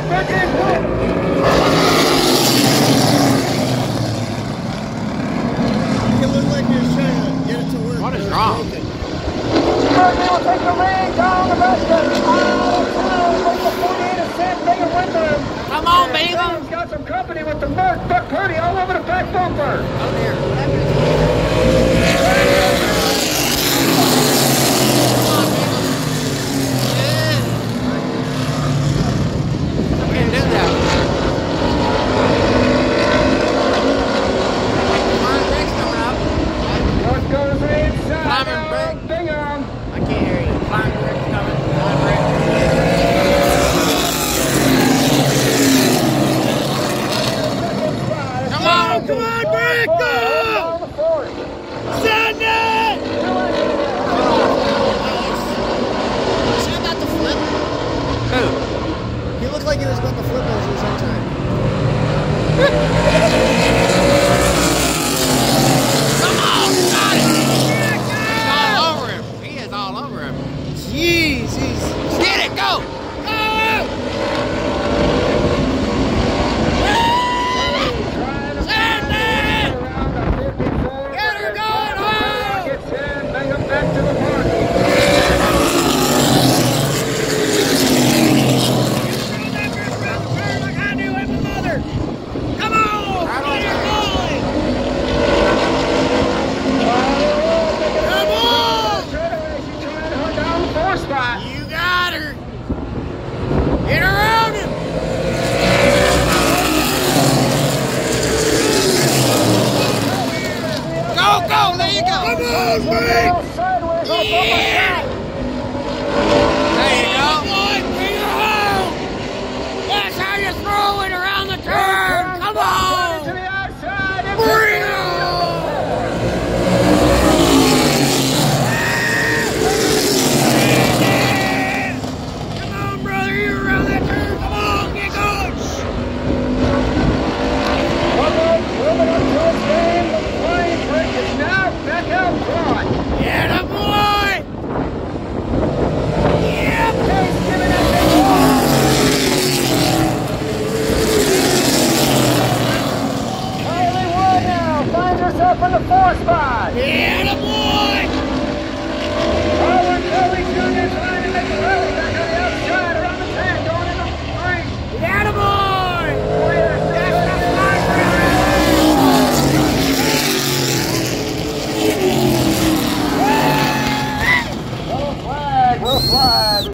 back into it. It looked like you're trying to get it to work. What is wrong? They will take the ring down the basket. With the 48 cent bigger window. Come on, baby. He's got some company with the Merc Buck Purdy all over the back bumper. Oh, dear. Come on, Brick, go! Send it! See about the flip? Who? He looked like he was about to flip as he was entering. Come on, got it! He's all over him. He is all over him. Jeez, Get it, go! You got her! Get around him! Go, go, there you go! Come on, Brick! Yeah! There you go! Bring her home! That's how you throw it around the turn! Come on! Bring her! Yeah, boy! Finds herself in the 4 spot. Yeah, boy! Howard Kelly Jr. trying to make a rally back on the outside around the 10, going in the 3. Yeah, boy! Will flag.